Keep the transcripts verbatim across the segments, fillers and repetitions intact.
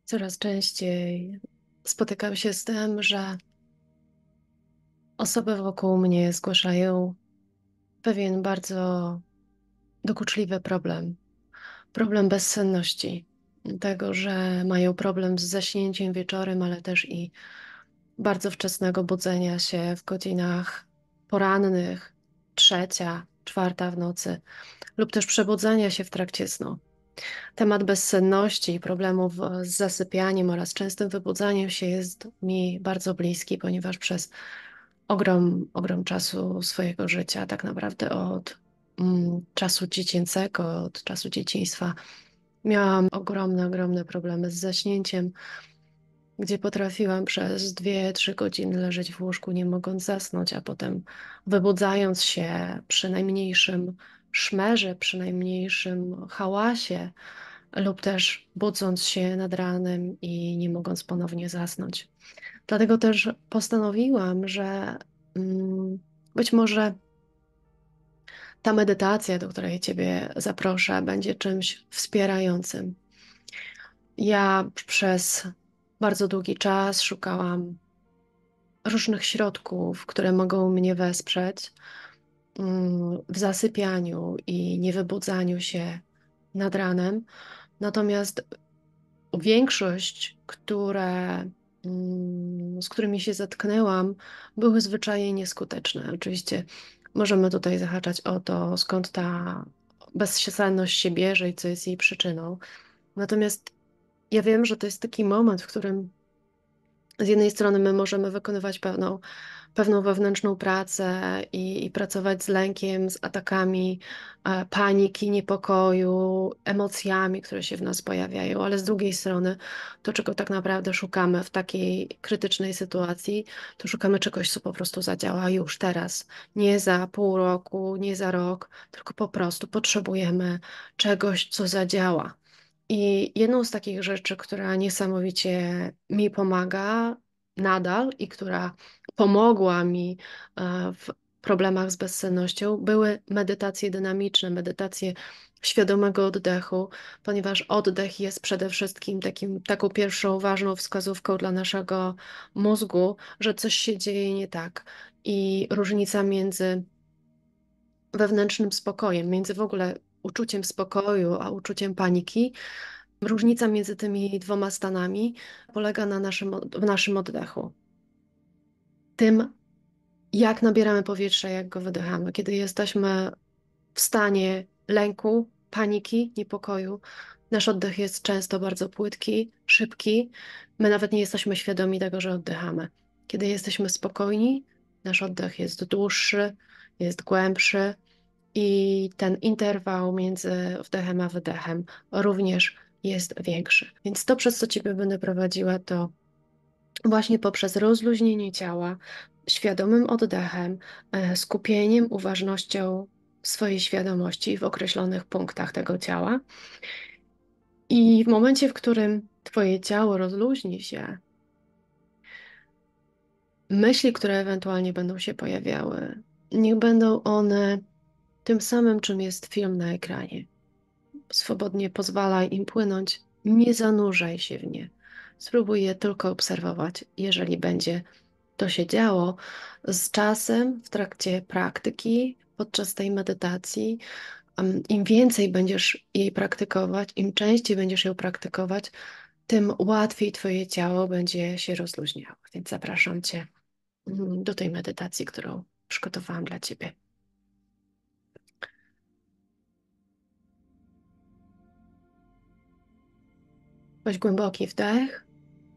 Coraz częściej spotykam się z tym, że osoby wokół mnie zgłaszają pewien bardzo dokuczliwy problem. Problem bezsenności. Tego, że mają problem z zaśnięciem wieczorem, ale też i bardzo wczesnego budzenia się w godzinach porannych, trzecia, czwarta w nocy, lub też przebudzania się w trakcie snu. Temat bezsenności i problemów z zasypianiem oraz częstym wybudzaniem się jest mi bardzo bliski, ponieważ przez ogrom, ogrom czasu swojego życia, tak naprawdę od mm, czasu dziecięcego, od czasu dzieciństwa, miałam ogromne, ogromne problemy z zaśnięciem, gdzie potrafiłam przez dwie, trzy godziny leżeć w łóżku, nie mogąc zasnąć, a potem wybudzając się przy najmniejszym szmerze, przy najmniejszym hałasie, lub też budząc się nad ranem i nie mogąc ponownie zasnąć. Dlatego też postanowiłam, że mm, być może ta medytacja, do której Ciebie zaproszę, będzie czymś wspierającym. Ja przez bardzo długi czas szukałam różnych środków, które mogą mnie wesprzeć mm, w zasypianiu i niewybudzaniu się nad ranem. Natomiast większość, które, mm, z którymi się zetknęłam, były zwyczajnie nieskuteczne. Oczywiście możemy tutaj zahaczać o to, skąd ta bezsenność się bierze i co jest jej przyczyną. Natomiast ja wiem, że to jest taki moment, w którym z jednej strony my możemy wykonywać pewną, pewną wewnętrzną pracę i, i pracować z lękiem, z atakami e, paniki, niepokoju, emocjami, które się w nas pojawiają, ale z drugiej strony to, czego tak naprawdę szukamy w takiej krytycznej sytuacji, to szukamy czegoś, co po prostu zadziała już teraz. Nie za pół roku, nie za rok, tylko po prostu potrzebujemy czegoś, co zadziała. I jedną z takich rzeczy, która niesamowicie mi pomaga nadal i która pomogła mi e, w problemach z bezsennością, były medytacje dynamiczne, medytacje świadomego oddechu, ponieważ oddech jest przede wszystkim takim, taką pierwszą ważną wskazówką dla naszego mózgu, że coś się dzieje nie tak. I różnica między wewnętrznym spokojem, między w ogóle uczuciem spokoju a uczuciem paniki, różnica między tymi dwoma stanami polega na naszym, w naszym oddechu. Tym, jak nabieramy powietrza, jak go wydychamy. Kiedy jesteśmy w stanie lęku, paniki, niepokoju, nasz oddech jest często bardzo płytki, szybki. My nawet nie jesteśmy świadomi tego, że oddychamy. Kiedy jesteśmy spokojni, nasz oddech jest dłuższy, jest głębszy i ten interwał między wdechem a wydechem również jest większy. Więc to, przez co Ciebie będę prowadziła, to właśnie poprzez rozluźnienie ciała, świadomym oddechem, e, skupieniem, uważnością swojej świadomości w określonych punktach tego ciała. I w momencie, w którym Twoje ciało rozluźni się, myśli, które ewentualnie będą się pojawiały, niech będą one tym samym, czym jest film na ekranie. Swobodnie pozwalaj im płynąć, nie zanurzaj się w nie. Spróbuj je tylko obserwować. Jeżeli będzie to się działo, z czasem, w trakcie praktyki, podczas tej medytacji, em, im więcej będziesz jej praktykować, im częściej będziesz ją praktykować, tym łatwiej Twoje ciało będzie się rozluźniało. Więc zapraszam Cię mm, do tej medytacji, którą przygotowałam dla Ciebie. Weź głęboki wdech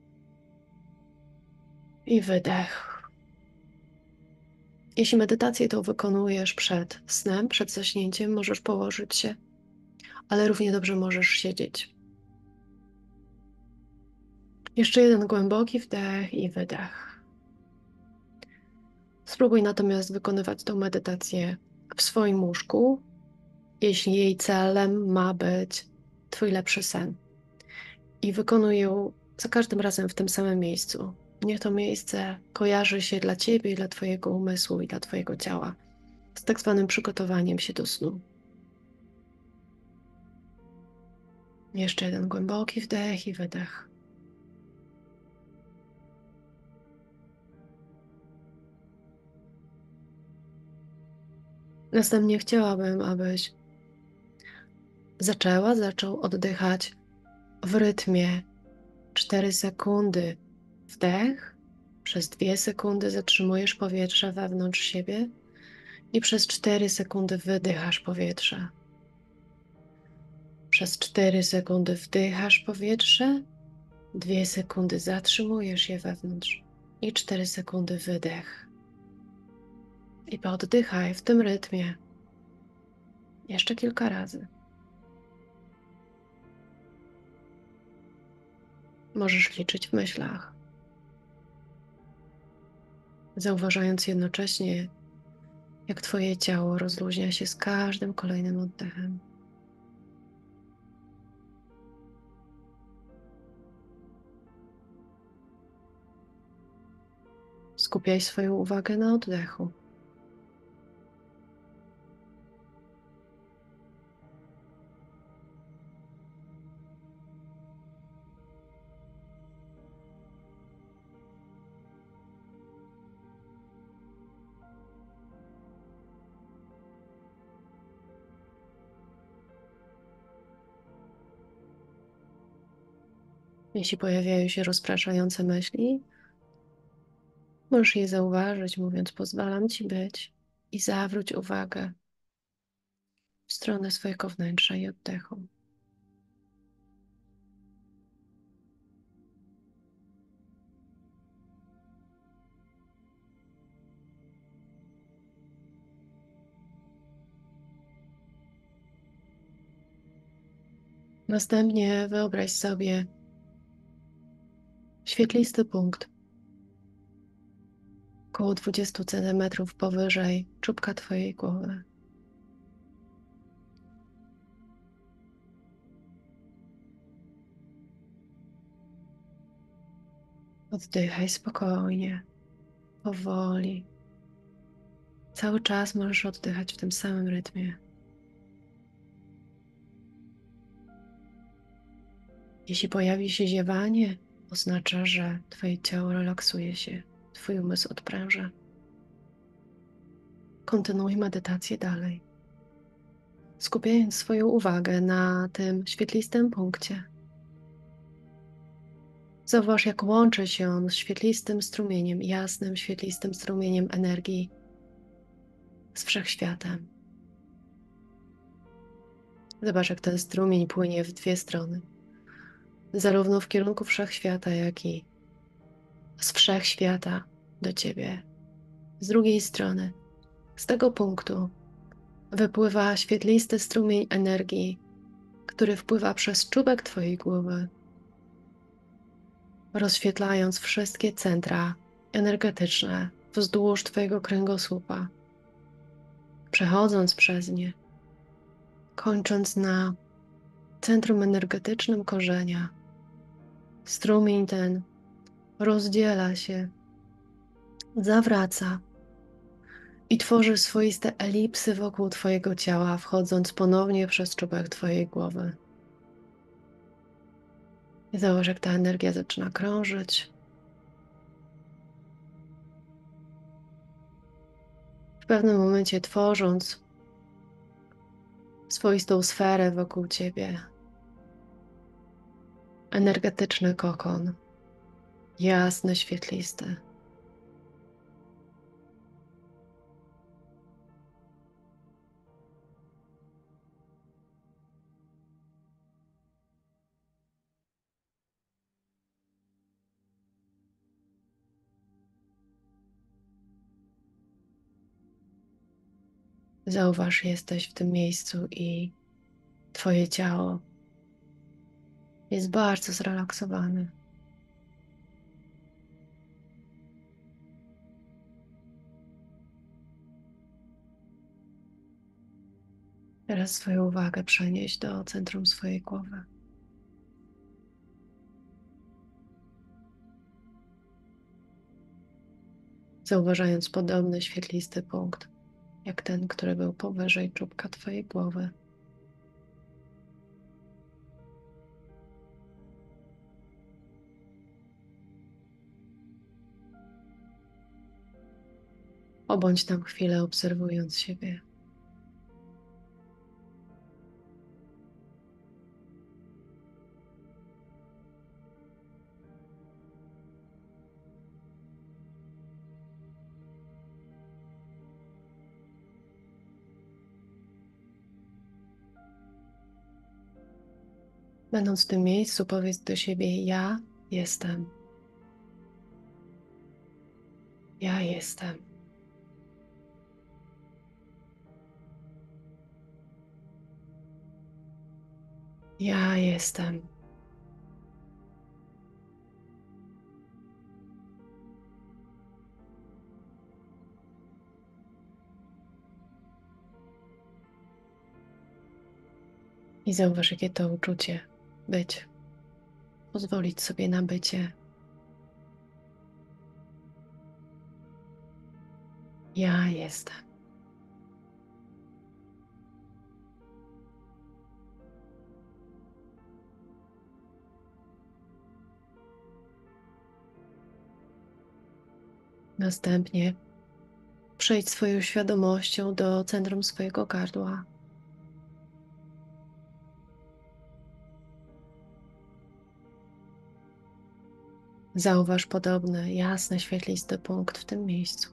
i wydech. Jeśli medytację tą wykonujesz przed snem, przed zaśnięciem, możesz położyć się, ale równie dobrze możesz siedzieć. Jeszcze jeden głęboki wdech i wydech. Spróbuj natomiast wykonywać tą medytację w swoim łóżku, jeśli jej celem ma być Twój lepszy sen. I wykonuj ją za każdym razem w tym samym miejscu. Niech to miejsce kojarzy się dla Ciebie, dla Twojego umysłu i dla Twojego ciała z tak zwanym przygotowaniem się do snu. Jeszcze jeden głęboki wdech i wydech. Następnie chciałabym, abyś zaczęła, zaczął oddychać w rytmie cztery sekundy wdech, przez dwie sekundy zatrzymujesz powietrze wewnątrz siebie i przez cztery sekundy wydychasz powietrze. Przez cztery sekundy wdychasz powietrze, dwie sekundy zatrzymujesz je wewnątrz i cztery sekundy wydech. I pooddychaj w tym rytmie jeszcze kilka razy. Możesz liczyć w myślach, zauważając jednocześnie, jak Twoje ciało rozluźnia się z każdym kolejnym oddechem. Skupiaj swoją uwagę na oddechu. Jeśli pojawiają się rozpraszające myśli, możesz je zauważyć, mówiąc: pozwalam Ci być, i zawróć uwagę w stronę swojego wnętrza i oddechu. Następnie wyobraź sobie świetlisty punkt około dwadzieścia centymetrów powyżej czubka Twojej głowy. Oddychaj spokojnie, powoli. Cały czas możesz oddychać w tym samym rytmie. Jeśli pojawi się ziewanie, oznacza, że Twoje ciało relaksuje się, Twój umysł odpręża. Kontynuuj medytację dalej, skupiając swoją uwagę na tym świetlistym punkcie. Zauważ, jak łączy się on z świetlistym strumieniem, jasnym, świetlistym strumieniem energii z wszechświatem. Zobacz, jak ten strumień płynie w dwie strony, zarówno w kierunku wszechświata, jak i z wszechświata do Ciebie. Z drugiej strony, z tego punktu wypływa świetlisty strumień energii, który wpływa przez czubek Twojej głowy, rozświetlając wszystkie centra energetyczne wzdłuż Twojego kręgosłupa, przechodząc przez nie, kończąc na centrum energetycznym korzenia. Strumień ten rozdziela się, zawraca i tworzy swoiste elipsy wokół Twojego ciała, wchodząc ponownie przez czubek Twojej głowy. I zauważ, jak ta energia zaczyna krążyć. W pewnym momencie tworząc swoistą sferę wokół Ciebie. Energetyczny kokon, jasny, świetlisty. Zauważ, jesteś w tym miejscu i Twoje ciało jest bardzo zrelaksowane. Teraz swoją uwagę przenieś do centrum swojej głowy. Zauważając podobny świetlisty punkt, jak ten, który był powyżej czubka Twojej głowy. Pobądź tam chwilę, obserwując siebie. Będąc w tym miejscu, powiedz do siebie: ja jestem. Ja jestem. Ja jestem. I zauważ, jakie to uczucie być. Pozwolić sobie na bycie. Ja jestem. Następnie przejdź swoją świadomością do centrum swojego gardła. Zauważ podobny, jasny, świetlisty punkt w tym miejscu.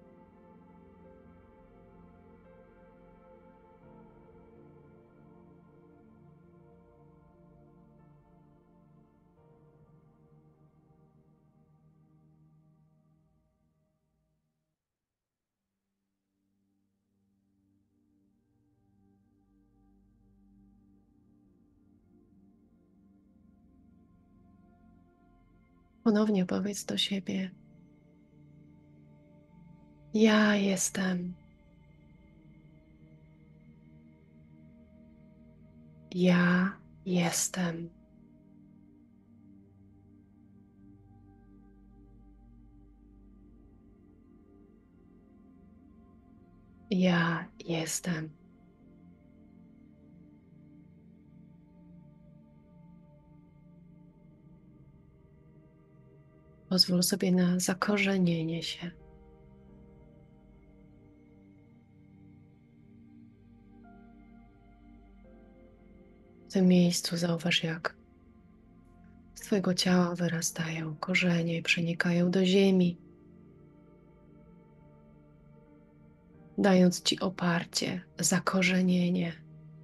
Ponownie powiedz do siebie: ja jestem. Ja jestem. Ja jestem. Pozwól sobie na zakorzenienie się. W tym miejscu zauważ, jak z twojego ciała wyrastają korzenie i przenikają do ziemi, dając ci oparcie, zakorzenienie.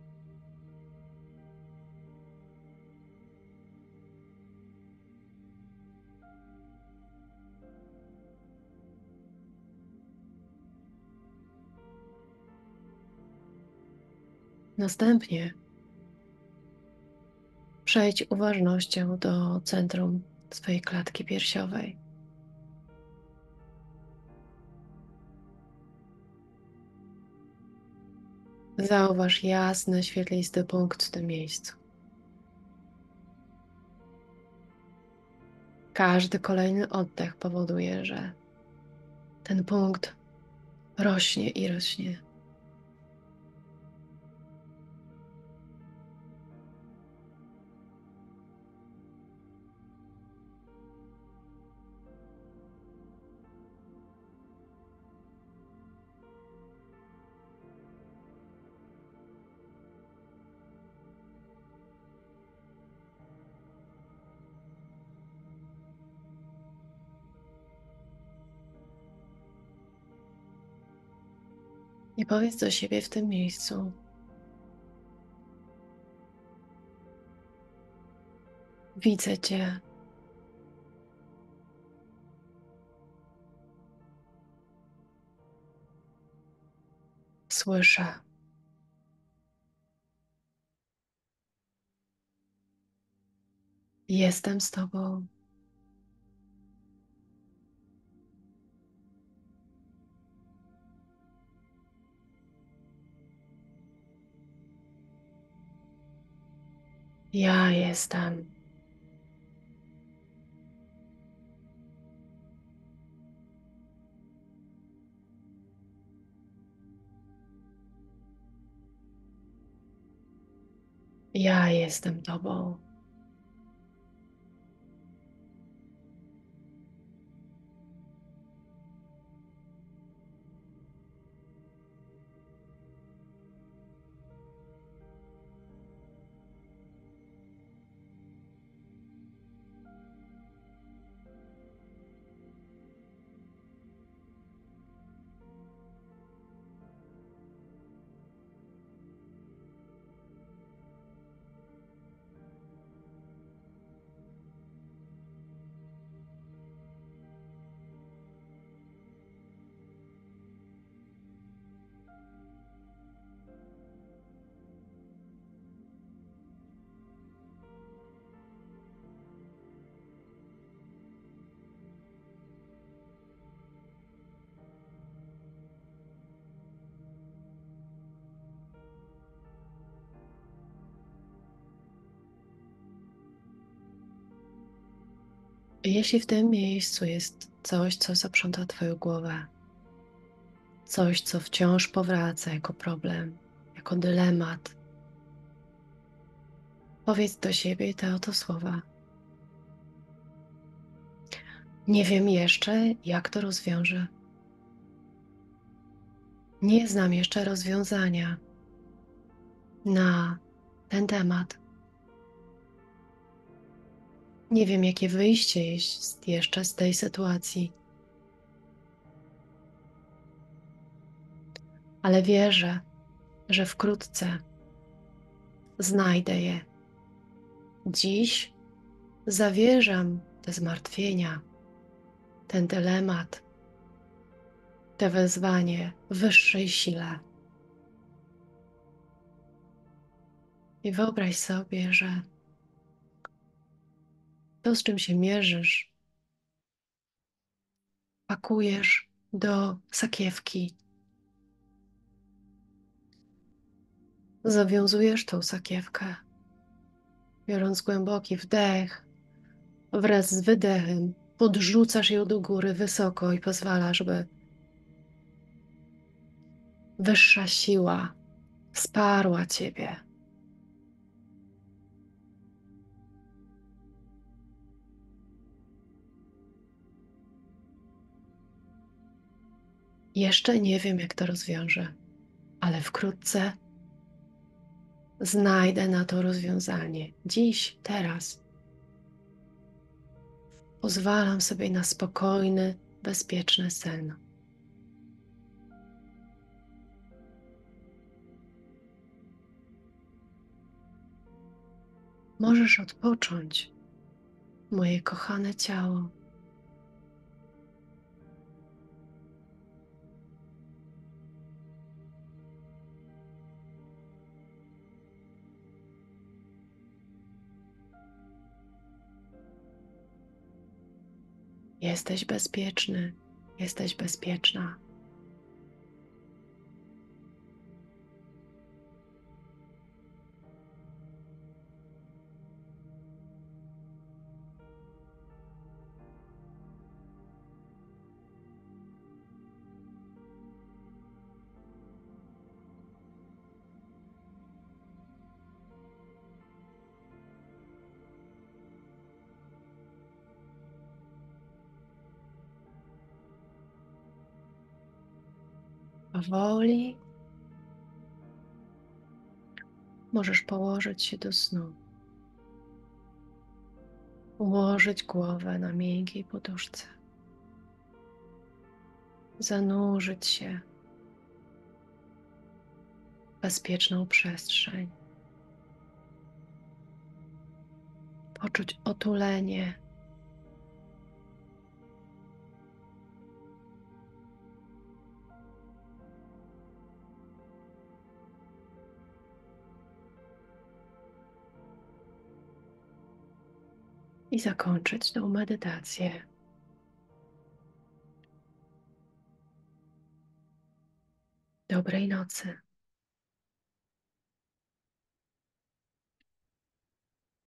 Następnie przejdź uważnością do centrum swojej klatki piersiowej. Zauważ jasny, świetlisty punkt w tym miejscu. Każdy kolejny oddech powoduje, że ten punkt rośnie i rośnie. I powiedz do siebie w tym miejscu: widzę Cię. Słyszę. Jestem z Tobą. Ja jestem. Ja jestem Tobą. Jeśli w tym miejscu jest coś, co zaprząta Twoją głowę, coś, co wciąż powraca jako problem, jako dylemat, powiedz do siebie te oto słowa. Nie wiem jeszcze, jak to rozwiążę. Nie znam jeszcze rozwiązania na ten temat. Nie wiem, jakie wyjście jest jeszcze z tej sytuacji, ale wierzę, że wkrótce znajdę je. Dziś zawierzam te zmartwienia, ten dylemat, te wezwanie wyższej sile. I wyobraź sobie, że to, z czym się mierzysz, pakujesz do sakiewki. Zawiązujesz tą sakiewkę, biorąc głęboki wdech, wraz z wydechem podrzucasz ją do góry wysoko i pozwalasz, by wyższa siła wsparła Ciebie. Jeszcze nie wiem, jak to rozwiążę, ale wkrótce znajdę na to rozwiązanie. Dziś, teraz pozwalam sobie na spokojny, bezpieczny sen. Możesz odpocząć, moje kochane ciało. Jesteś bezpieczny, jesteś bezpieczna. Powoli możesz położyć się do snu. Ułożyć głowę na miękkiej poduszce. Zanurzyć się w bezpieczną przestrzeń. Poczuć otulenie. I zakończyć tą medytację. Dobrej nocy.